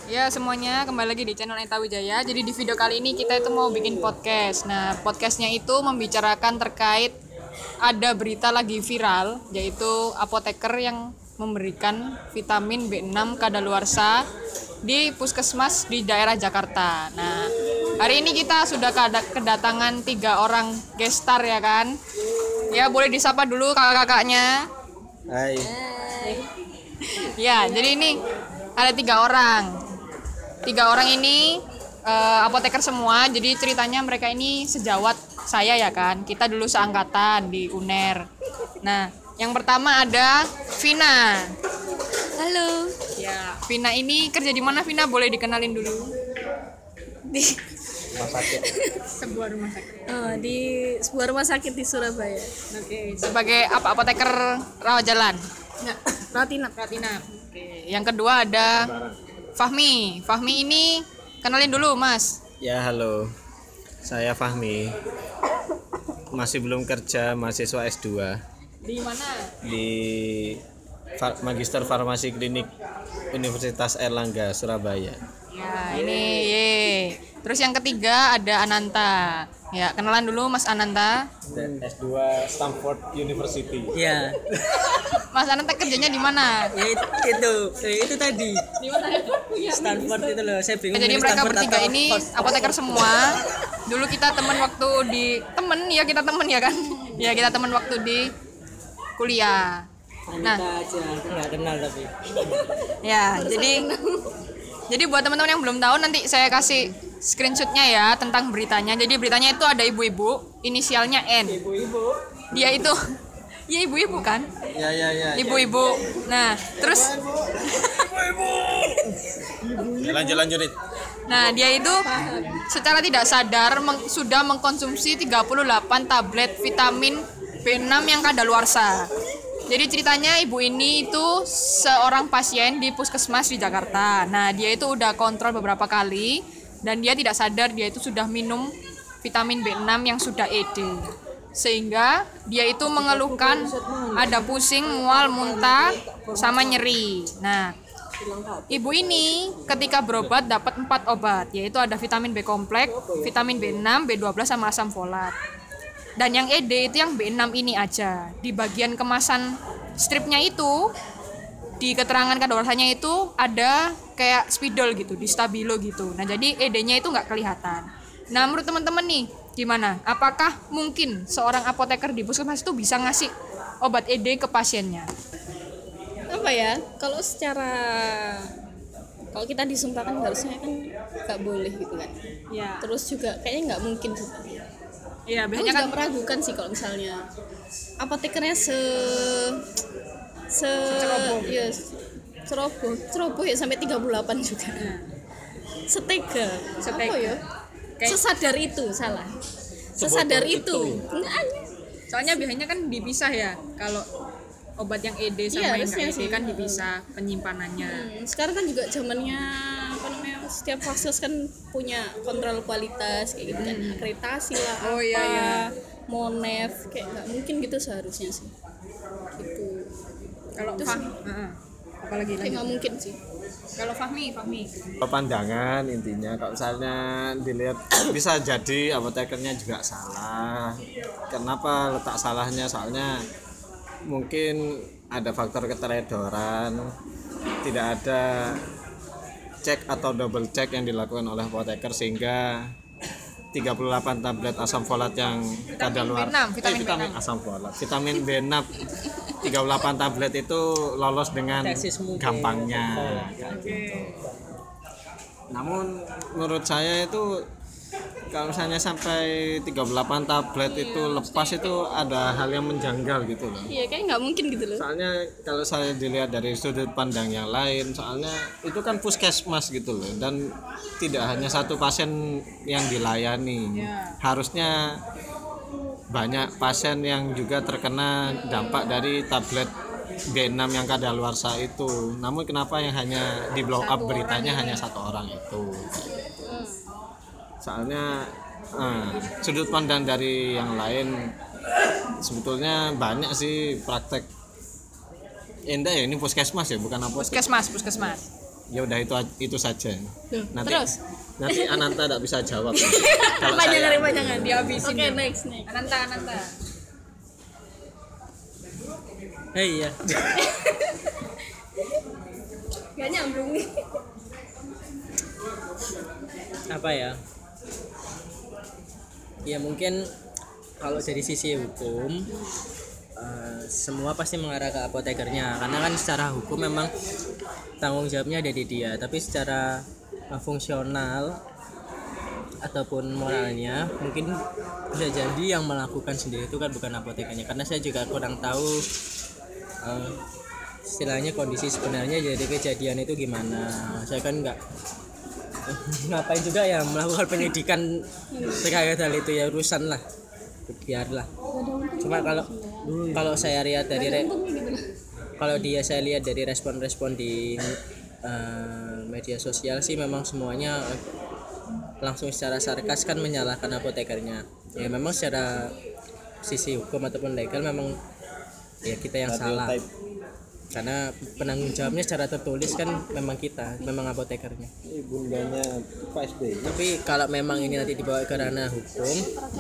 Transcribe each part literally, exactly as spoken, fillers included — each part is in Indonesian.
Ya semuanya kembali lagi di channel Enta Wijaya. Jadi di video kali ini kita itu mau bikin podcast. Nah podcastnya itu membicarakan terkait ada berita lagi viral, yaitu apoteker yang memberikan vitamin B enam kadaluarsa di puskesmas di daerah Jakarta. Nah hari ini kita sudah kedatangan tiga orang gestar ya kan. Ya boleh disapa dulu kakak-kakaknya. Hai. Ya jadi ini ada tiga orang. Tiga orang ini uh, apoteker semua. Jadi ceritanya mereka ini sejawat saya ya kan. Kita dulu seangkatan di U N E R. Nah, yang pertama ada Vina. Halo. Ya, Vina ini kerja di mana Vina? Boleh dikenalin dulu. Di Rumah sakit. Sebuah rumah sakit. oh, di sebuah rumah sakit di Surabaya. Oke, sebagai apa apoteker rawat jalan? Enggak, Ratina. Ratina. Oke. Yang kedua ada Fahmi. Fahmi ini kenalin dulu, Mas. Ya, halo. Saya Fahmi. Masih belum kerja, mahasiswa S dua Di mana? di Far- Magister Farmasi Klinik Universitas Airlangga, Surabaya. Ya, ini ye. Terus yang ketiga ada Ananta. Ya, kenalan dulu Mas Ananta. Dan S dua Stanford University. Ya, Mas Ananta kerjanya di mana? ya itu, itu, eh, itu tadi Di mana? Stanford itu loh. Saya bingung. Jadi milih mereka Stanford bertiga atau ini Oxford. apoteker semua. Dulu kita teman waktu di temen ya kita temen ya kan? Ya kita teman waktu di kuliah. Nah, Kita aja nggak kenal tapi. ya jadi jadi buat teman-teman yang belum tahu nanti saya kasih screenshotnya ya tentang beritanya. Jadi beritanya itu ada ibu-ibu inisialnya N. Ibu-ibu. Dia itu ya ibu-ibu kan? Ya, ya, ya. Ibu-ibu. Nah, terus Lanjut lanjutin. nah dia itu secara tidak sadar meng- sudah mengkonsumsi tiga puluh delapan tablet vitamin B enam yang kadaluarsa. Jadi ceritanya ibu ini itu seorang pasien di puskesmas di Jakarta. Nah, dia itu udah kontrol beberapa kali dan dia tidak sadar dia itu sudah minum vitamin B enam yang sudah E D. Sehingga dia itu mengeluhkan ada pusing, mual, muntah, sama nyeri. Nah, ibu ini ketika berobat dapat empat obat, yaitu ada vitamin B kompleks, vitamin B enam, B dua belas, sama asam folat. Dan yang E D itu yang B enam ini aja. Di bagian kemasan stripnya itu, di keterangan kadaluarsanya itu ada kayak spidol gitu, di stabilo gitu. Nah jadi E D-nya itu nggak kelihatan. Nah menurut teman-teman nih, gimana? Apakah mungkin seorang apoteker di puskesmas itu bisa ngasih obat E D ke pasiennya? Apa ya? Kalau secara kalau kita disumpahkan harusnya kan nggak boleh gitu kan. Ya, Terus juga kayaknya nggak mungkin sih. ya Aku biasanya juga kan meragukan sih kalau misalnya apotekernya se se Ceroboh. ya ceroboh ceroboh ya sampai tiga puluh delapan juga. Setega. Setega. Apa ya? Kayak- Sesadar itu salah. Sesadar itu. Enggak aja. soalnya biasanya kan dipisah ya. Kalau obat yang E D sama Iya, yang nggak E harusnya D sih. kan dipisah penyimpanannya. Hmm, sekarang kan juga zamannya apa namanya setiap faskes kan punya kontrol kualitas kayak gitu kan akreditasi lah Oh, apa iya, iya. monef kayak nggak mungkin gitu seharusnya sih gitu Kalau Terus- Fah, Heeh. apalagi kayak lagi? nggak mungkin sih Kalau Fahmi, Fahmi. Pandangan intinya kalau misalnya dilihat bisa jadi apotekernya juga salah. Kenapa letak salahnya? Soalnya mungkin ada faktor keteledoran, tidak ada cek atau double cek yang dilakukan oleh apoteker sehingga tiga puluh delapan tablet asam folat yang kadaluarsa B enam, eh, vitamin vitamin B enam. asam folat vitamin B enam tiga puluh delapan tablet itu lolos dengan Tesis mungkin. gampangnya kayak gitu. Namun menurut saya itu kalau misalnya sampai tiga puluh delapan tablet itu lepas itu ada hal yang menjanggal gitu loh. iya kayak nggak mungkin gitu loh Soalnya kalau saya dilihat dari sudut pandang yang lain, soalnya itu kan puskesmas gitu loh dan tidak hanya satu pasien yang dilayani. Ya. Harusnya banyak pasien yang juga terkena dampak dari tablet B enam yang kadaluarsa itu. Namun kenapa yang hanya di blow up beritanya hanya satu orang itu? Soalnya eh, sudut pandang dari yang lain sebetulnya banyak sih praktek. Eh, enggak ya ini puskesmas ya bukan apotek. Puskesmas, puskesmas. Ya udah itu itu saja. Nanti terus? nanti Ananta tidak bisa jawab. Kalau Panjangan saya panjangan dihabisin. Oke, next next. Ananta Ananta. Hei ya. Gak nyambung nih. Apa ya? Ya mungkin kalau dari sisi hukum uh, semua pasti mengarah ke apotekernya karena kan secara hukum memang tanggung jawabnya ada di dia, tapi secara uh, fungsional ataupun moralnya mungkin bisa jadi yang melakukan sendiri itu kan bukan apotekernya, karena saya juga kurang tahu uh, istilahnya kondisi sebenarnya jadi kejadian itu gimana. Saya kan nggak ngapain juga ya melakukan penyidikan terkait hal itu, ya urusan lah, biarlah. Cuma kalau kalau saya lihat dari re, kalau dia saya lihat dari respon-respon di uh, media sosial sih memang semuanya langsung secara sarkas kan menyalahkan apotekernya. Ya memang secara sisi hukum ataupun legal memang ya kita yang salah, karena penanggung jawabnya secara tertulis kan memang kita, memang apotekernya. ibundanya Pak S B Y. Tapi kalau memang ini nanti dibawa ke ranah hukum,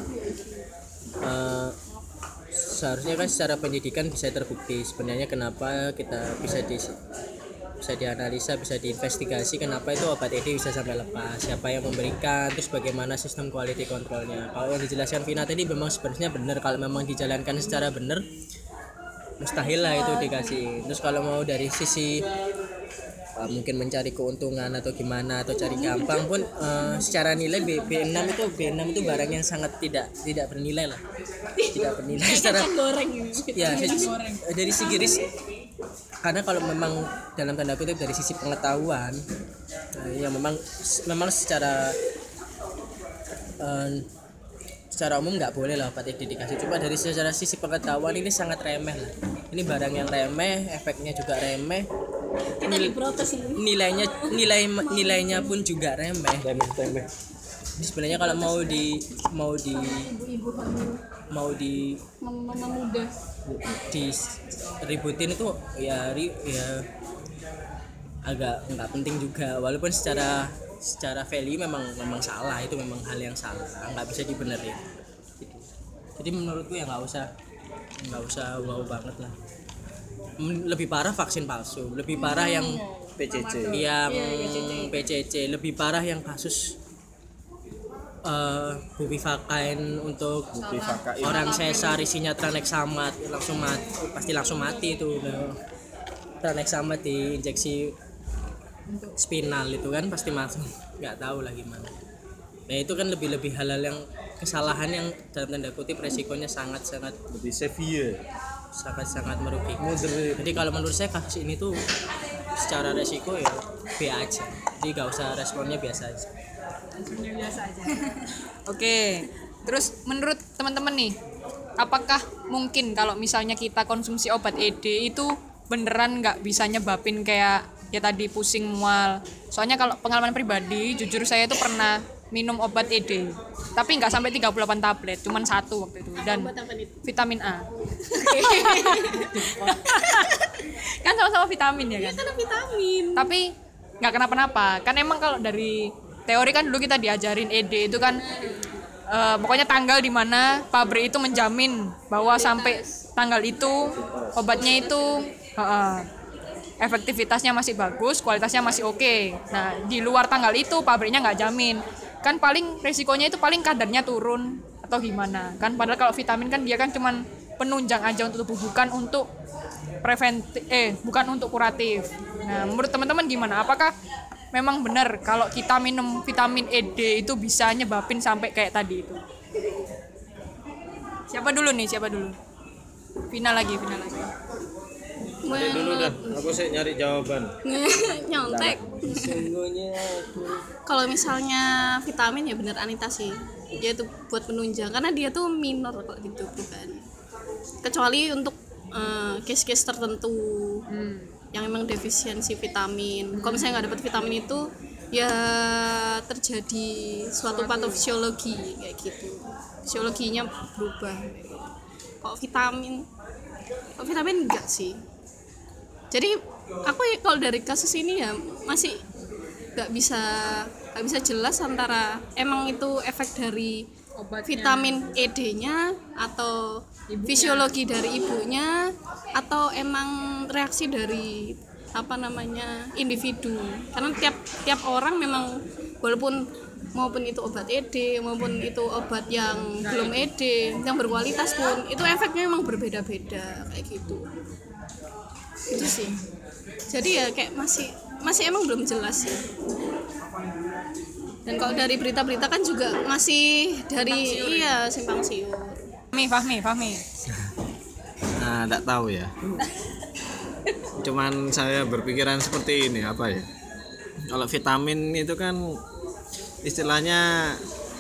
uh, seharusnya kan secara pendidikan bisa terbukti sebenarnya kenapa kita bisa di bisa dianalisa, bisa diinvestigasi kenapa itu obat E D bisa sampai lepas, siapa yang memberikan, terus bagaimana sistem quality controlnya. Kalau yang dijelaskan Vina tadi memang sebenarnya benar, kalau memang dijalankan secara benar mustahil lah itu dikasih. Terus kalau mau dari sisi uh, mungkin mencari keuntungan atau gimana atau cari gampang pun uh, secara nilai B, B6 itu B6 itu barang yang sangat tidak tidak bernilai lah, tidak bernilai secara Goreng ya dari segi ris, karena kalau memang dalam tanda kutip dari sisi pengetahuan uh, yang memang memang secara uh, secara umum nggak boleh lah obat E D dikasih, cuma dari secara sisi pengetahuan ini sangat remeh lah, ini barang yang remeh, efeknya juga remeh, kita diprotes ini. nilainya nilai nilainya pun juga remeh. Temeh-temeh. Jadi sebenarnya kalau mau di mau di Ibu-ibu hamil, mau di mama muda. di ributin itu ya ri, ya agak nggak penting juga, walaupun secara secara value memang memang salah, itu memang hal yang salah, nggak bisa dibenerin gitu. Jadi menurutku ya nggak usah nggak usah wow banget lah. M- lebih parah vaksin palsu, lebih parah yang P C C. yang P C C, lebih parah yang kasus uh, bupivacain untuk Bupivacain. orang sesar isinya tranexamat, langsung mati, pasti langsung mati itu udah. Tranexamat diinjeksi spinal itu kan pasti masuk, nggak tahu lah gimana. Nah itu kan lebih-lebih hal-hal yang kesalahan yang dalam tanda kutip resikonya sangat-sangat Lebih severe. sangat-sangat merugikan. Moderate. Jadi kalau menurut saya kasus ini tuh secara resiko ya B aja, jadi nggak usah responnya biasa aja. Biasa aja. Oke. Terus menurut teman-teman nih, apakah mungkin kalau misalnya kita konsumsi obat E D itu beneran nggak bisa nyebabin kayak ya tadi pusing, mual? Soalnya kalau pengalaman pribadi, jujur saya itu pernah minum obat E D, tapi nggak sampai tiga puluh delapan tablet, cuman satu waktu itu, dan Obat apa itu? vitamin A. Kan sama-sama vitamin ya kan? Karena vitamin. Tapi nggak kenapa-napa kan. Emang kalau dari teori kan dulu kita diajarin E D itu kan eh, pokoknya tanggal di mana pabrik itu menjamin bahwa sampai tanggal itu obatnya itu eh, eh, efektivitasnya masih bagus, kualitasnya masih oke. Nah di luar tanggal itu pabriknya nggak jamin, kan paling resikonya itu paling kadarnya turun atau gimana kan. Padahal kalau vitamin kan dia kan cuman penunjang aja untuk tubuh, bukan untuk preventif, eh bukan untuk kuratif. Nah menurut teman-teman gimana? Apakah memang benar kalau kita minum vitamin E D itu bisa nyebabin sampai kayak tadi itu? Siapa dulu nih? Siapa dulu? Vina lagi, Vina lagi. Nanti dulu dah, aku sih nyari jawaban. Nyontek. Sungguhnya Kalau misalnya vitamin ya bener Anita sih, dia tuh buat penunjang karena dia tuh minor kok di tubuh kan, kecuali untuk uh, case-case tertentu Hmm. yang memang defisiensi vitamin. Kalau misalnya nggak dapat vitamin itu ya terjadi suatu patofisiologi kayak gitu, fisiologinya berubah. Kok vitamin kok vitamin enggak sih. Jadi aku ya kalau dari kasus ini ya masih nggak bisa nggak bisa jelas antara emang itu efek dari Obatnya. vitamin E D-nya atau Ibunya. fisiologi dari ibunya atau emang reaksi dari apa namanya individu, karena tiap tiap orang memang walaupun maupun itu obat E D maupun itu obat yang belum E D yang berkualitas pun itu efeknya memang berbeda-beda kayak gitu itu sih. Jadi ya kayak masih masih emang belum jelas sih. Dan kalau dari berita-berita kan juga masih dari iya simpang siur. Fahmi, Fahmi, Fahmi. Nah, enggak tahu ya. Cuman saya berpikiran seperti ini, apa ya? Kalau vitamin itu kan istilahnya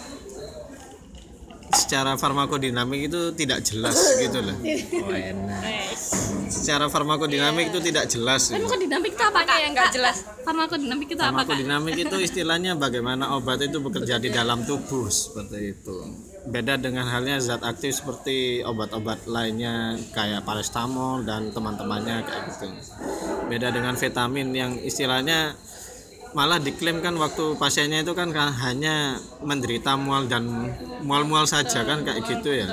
secara farmakodinamik itu tidak jelas gitu loh. Oh, enak. Secara farmakodinamik itu tidak jelas. Gitu. Farmakodinamik itu apa kak? yang nggak jelas. Farmakodinamik itu apa kak? Farmakodinamik itu istilahnya bagaimana obat itu bekerja di dalam tubuh seperti itu. Beda dengan halnya zat aktif seperti obat-obat lainnya kayak paracetamol dan teman-temannya kayak gitu. Beda dengan vitamin yang istilahnya malah diklaim kan waktu pasiennya itu kan hanya menderita mual dan mual-mual saja kan kayak gitu ya.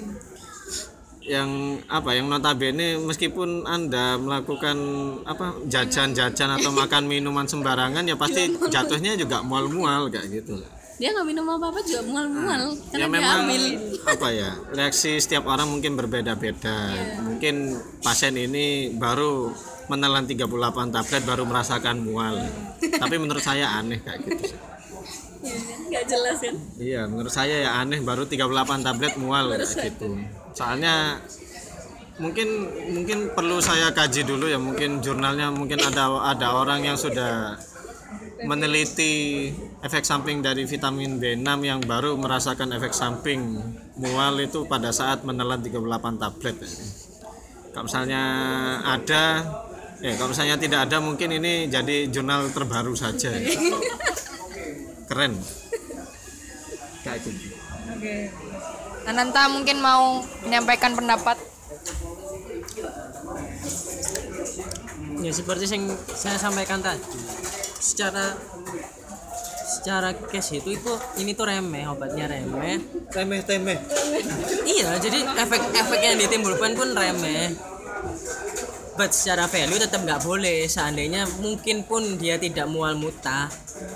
Yang apa yang notabene meskipun Anda melakukan apa jajan-jajan atau makan minuman sembarangan ya pasti jatuhnya juga mual-mual kayak gitu. Dia nggak minum apa-apa juga mual-mual karena Ya dia memang hamil. apa ya reaksi setiap orang mungkin berbeda-beda. Mungkin pasien ini baru menelan tiga puluh delapan tablet baru merasakan mual. Tapi menurut saya aneh kayak gitu sih. Nggak jelas kan? Iya, menurut saya ya aneh baru tiga puluh delapan tablet mual kayak gitu. Soalnya mungkin mungkin perlu saya kaji dulu ya, mungkin jurnalnya mungkin ada ada orang yang sudah meneliti efek samping dari vitamin B enam yang baru merasakan efek samping mual itu pada saat menelan tiga puluh delapan tablet. Kalau misalnya ada, eh kalau misalnya tidak ada mungkin ini jadi jurnal terbaru saja. Keren. Kayak gitu. Oke. Ananta mungkin mau menyampaikan pendapat. Ya seperti yang saya sampaikan tadi, secara secara case itu itu ini tuh remeh, obatnya remeh. Temeh temeh. Iya, jadi efek-efek yang ditimbulkan pun remeh. But secara value tetap nggak boleh. Seandainya mungkin pun dia tidak mual muntah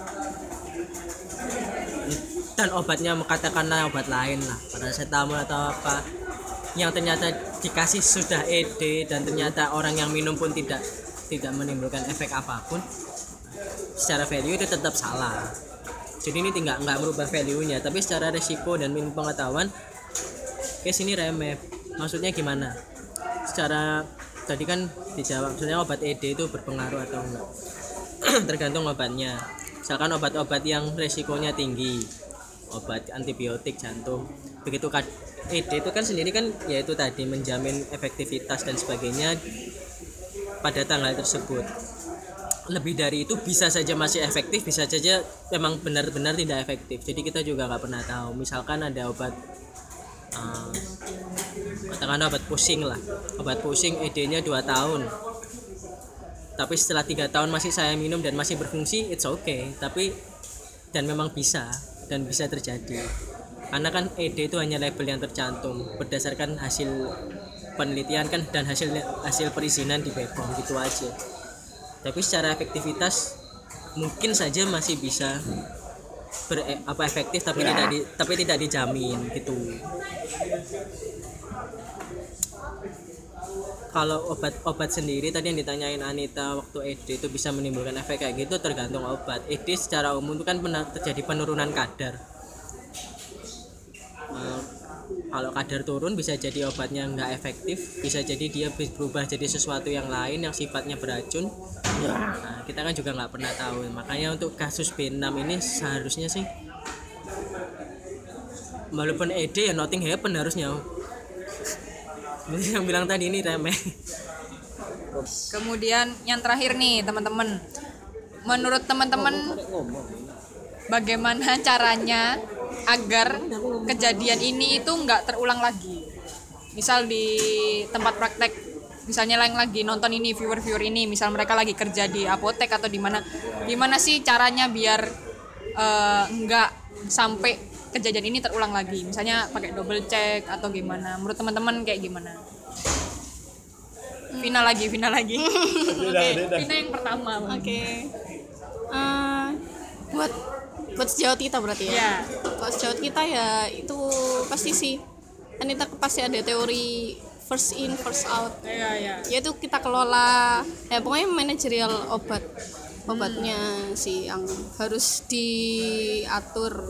dan obatnya katakanlah obat lain lah, paracetamol atau apa, yang ternyata dikasih sudah E D dan ternyata orang yang minum pun tidak tidak menimbulkan efek apapun, secara value itu tetap salah. Jadi ini tidak nggak merubah value-nya, tapi secara resiko dan minimum pengetahuan case ini remeh. Maksudnya gimana? Secara tadi kan dijawab, maksudnya obat E D itu berpengaruh atau enggak? Tergantung obatnya. Misalkan obat-obat yang resikonya tinggi, obat antibiotik jantung, begitu kan E D itu kan sendiri kan yaitu tadi menjamin efektivitas dan sebagainya pada tanggal tersebut. Lebih dari itu bisa saja masih efektif, bisa saja memang benar-benar tidak efektif. Jadi kita juga nggak pernah tahu. Misalkan ada obat uh, katakanlah obat pusing lah, obat pusing E D-nya dua tahun, tapi setelah tiga tahun masih saya minum dan masih berfungsi, it's okay. Tapi dan memang bisa dan bisa terjadi karena kan E D itu hanya label yang tercantum berdasarkan hasil penelitian kan dan hasil hasil perizinan di B P O M gitu aja. Tapi secara efektivitas mungkin saja masih bisa ber, apa efektif tapi tidak di, tapi tidak dijamin gitu. Kalau obat-obat sendiri tadi yang ditanyain Anita waktu E D itu bisa menimbulkan efek kayak gitu, tergantung obat. E D secara umum itu kan terjadi penurunan kadar. Uh, kalau kadar turun bisa jadi obatnya nggak efektif, bisa jadi dia berubah jadi sesuatu yang lain yang sifatnya beracun. Nah, kita kan juga nggak pernah tahu. Makanya untuk kasus B enam ini seharusnya sih walaupun E D ya nothing happen harusnya. Yang bilang tadi ini remeh. Kemudian yang terakhir nih teman-teman, menurut teman-teman bagaimana caranya agar kejadian ini itu nggak terulang lagi? Misal di tempat praktek misalnya yang lagi nonton ini, viewer-viewer ini, misal mereka lagi kerja di apotek atau di mana, gimana sih caranya biar uh, nggak sampai kejadian ini terulang lagi, misalnya pakai double check atau gimana, menurut teman-teman kayak gimana? Vina lagi, Vina lagi. Oke, okay. Vina yang pertama. Oke. Okay. Uh, buat buat sejauh kita berarti ya. Yeah. Buat sejauh kita ya itu pasti sih. Kan kita pasti ada teori first in first out. Iya, yeah, iya. Yeah. Yaitu kita kelola ya pokoknya manajerial obat. Obatnya hmm. sih yang harus diatur.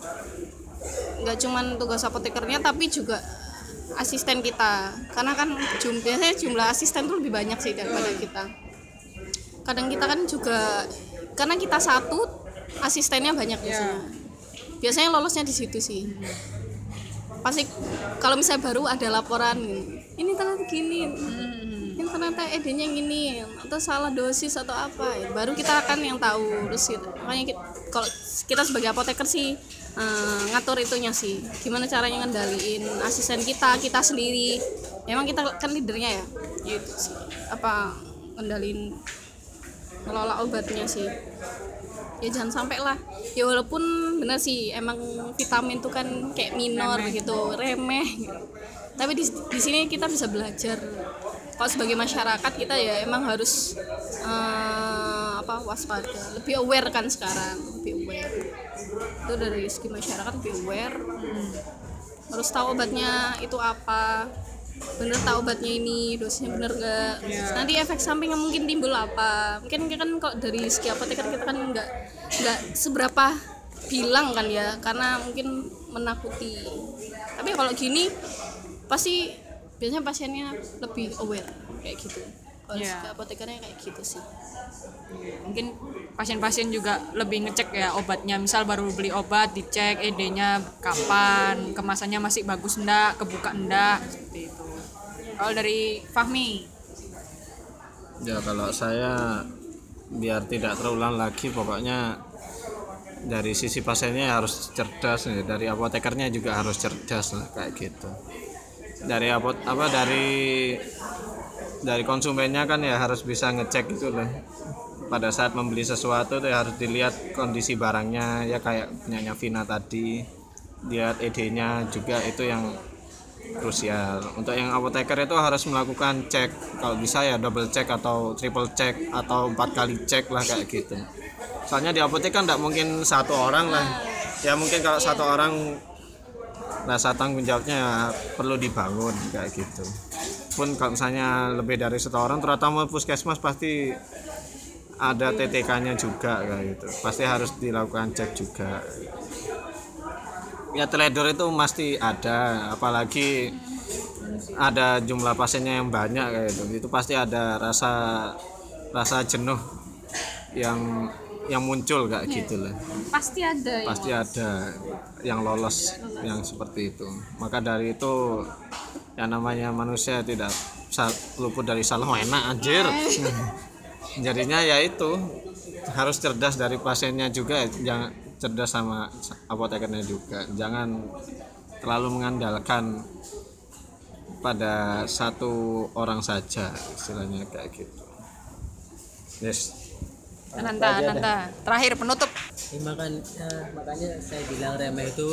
Enggak cuman tugas apotekernya tapi juga asisten kita, karena kan jumlahnya jumlah asisten tuh lebih banyak sih daripada kita. Kadang kita kan juga karena kita satu asistennya banyak biasanya. Yeah. Biasanya lolosnya di situ sih. Pasti kalau misalnya baru ada laporan ini ternyata gini, ini ternyata E D-nya gini atau salah dosis atau apa, ya, baru kita akan yang tahu. Terus gitu. Makanya kita, kalau kita sebagai apoteker sih Uh, ngatur itunya sih, gimana caranya ngendaliin asisten kita, kita sendiri. Emang kita kan leadernya ya, gitu sih. Apa ngendaliin ngelola obatnya sih. Ya jangan sampai lah. Ya walaupun benar sih, emang vitamin tuh kan kayak minor remeh. gitu, remeh. Gitu. Tapi di, di sini kita bisa belajar. Kalau sebagai masyarakat kita ya emang harus uh, apa waspada, lebih aware kan sekarang, lebih aware. Itu dari segi masyarakat lebih aware. Hmm. Harus tahu obatnya itu apa, bener tahu obatnya ini dosisnya bener nggak. Yeah. Nanti efek samping yang mungkin timbul apa? Mungkin kan kok dari segi apoteker kita kan nggak nggak seberapa bilang kan ya, karena mungkin menakuti. Tapi kalau gini pasti biasanya pasiennya lebih aware kayak gitu. Kalau yeah. apotekernya kayak gitu sih. Mungkin pasien-pasien juga lebih ngecek ya obatnya, misal baru beli obat dicek E D-nya kapan, kemasannya masih bagus enggak, kebuka enggak, seperti itu. Kalau dari Fahmi? Ya kalau saya biar tidak terulang lagi, pokoknya dari sisi pasiennya harus cerdas, ya. Dari apotekernya juga harus cerdas lah kayak gitu. Dari apot apa dari dari konsumennya kan ya harus bisa ngecek gitu loh. Pada saat membeli sesuatu tuh ya harus dilihat kondisi barangnya, ya kayak punyanya Vina tadi, lihat E D-nya juga, itu yang krusial. Untuk yang apoteker itu harus melakukan cek, kalau bisa ya double check atau triple check atau empat kali cek lah kayak gitu. Soalnya di apotek kan tidak mungkin satu orang lah, ya mungkin kalau satu orang rasa tanggung jawabnya ya perlu dibangun kayak gitu. Pun kalau misalnya lebih dari satu orang, terutama puskesmas pasti ada T T K-nya juga kayak gitu. Pasti harus dilakukan cek juga. Ya teledor itu pasti ada, apalagi ada jumlah pasiennya yang banyak kayak gitu. Itu pasti ada rasa rasa jenuh yang yang muncul kayak gitu lah. Pasti ada. Pasti ya, ada yang lolos, lolos yang seperti itu. Maka dari itu yang namanya manusia tidak luput dari salah, enak anjir. Jadinya ya itu harus cerdas dari pasiennya juga, jangan cerdas sama apotekernya juga. Jangan terlalu mengandalkan pada satu orang saja, istilahnya kayak gitu. Yes. Nanta, Nanta. Terakhir penutup. Ya, makanya, makanya saya bilang remeh itu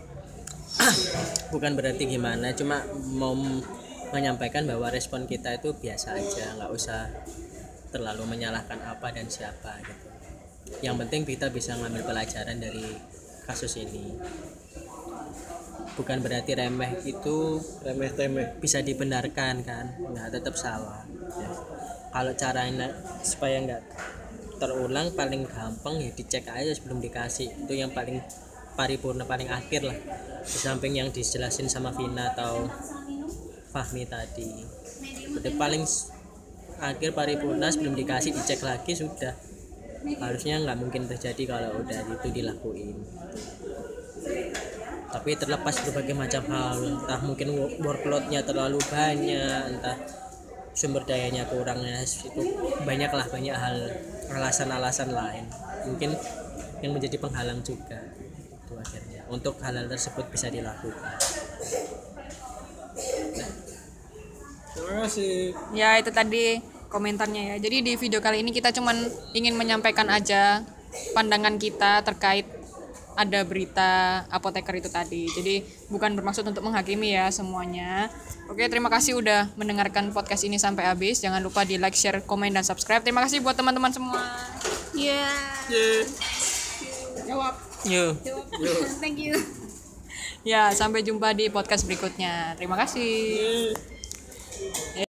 bukan berarti gimana, cuma mau menyampaikan bahwa respon kita itu biasa aja, nggak usah terlalu menyalahkan apa dan siapa gitu. Yang penting kita bisa ngambil pelajaran dari kasus ini. Bukan berarti remeh itu remeh temeh bisa dibenarkan kan, nggak, tetap salah ya. Kalau caranya supaya nggak terulang paling gampang ya dicek aja sebelum dikasih, itu yang paling paripurna, paling akhir lah, di samping yang dijelasin sama Vina atau Fahmi tadi. Jadi paling akhir paripurna sebelum dikasih dicek lagi sudah. Harusnya nggak mungkin terjadi kalau udah itu dilakuin. Tapi terlepas berbagai macam hal, entah mungkin workloadnya terlalu banyak, entah sumber dayanya kurangnya, itu banyaklah banyak hal, alasan-alasan lain mungkin yang menjadi penghalang juga itu akhirnya untuk hal-hal tersebut bisa dilakukan. Terima kasih. Ya itu tadi komentarnya ya. Jadi di video kali ini kita cuman ingin menyampaikan aja pandangan kita terkait ada berita apoteker itu tadi. Jadi bukan bermaksud untuk menghakimi ya semuanya. Oke, terima kasih udah mendengarkan podcast ini sampai habis. Jangan lupa di like, share, komen, dan subscribe. Terima kasih buat teman-teman semua. Ya. Yeah. Jawab. Yuk. Jawab. Thank you. Ya, sampai jumpa di podcast berikutnya. Terima kasih. Yeah.